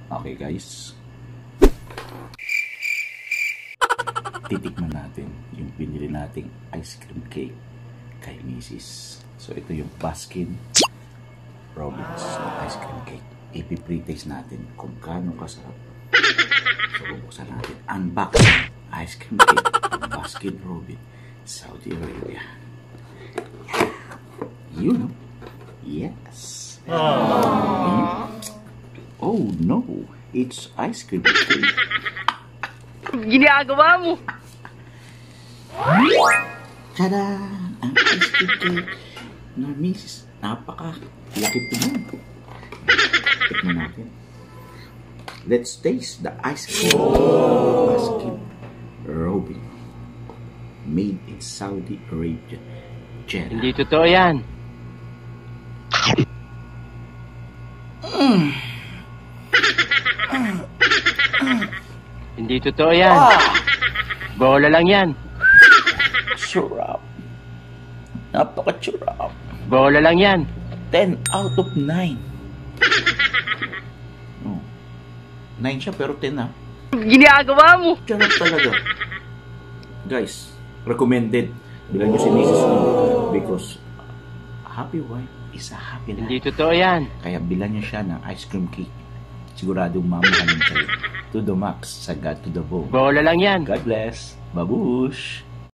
Okay guys, titikman natin yung pinili nating ice cream cake kay Mrs. So ito yung Baskin Robbins ice cream cake. Ipi-pre-taste natin kung gaano kasarap. So bubuksan natin. Unboxing ice cream cake Baskin Robbins, Saudi Arabia. You know. Yes. Oh no, it's ice cream cake. Ginagawa mo. Tada! Ang ice cream cake na Mrs. Napaka-laki po nun. Tikman natin. Let's taste the ice cream. Baskin Robbins. Made in Saudi Arabia. Jeddah. Hindi totoo yan. Hindi totoo yan. Bola lang yan. Sarap. Napaka-sarap. Bola lang yan. 10 out of 9. Oh. 9 siya pero 10 na. Ginagawa mo. Sarap talaga. Guys, recommended. Bilang nyo si Mrs. mo because happy wife is a happy life. Hindi totoo yan. Kaya bilan nyo siya ng ice cream cake. Siguradong mamahalin kayo. To the max, sagad to the bone. Bola lang yan. God bless. Babush!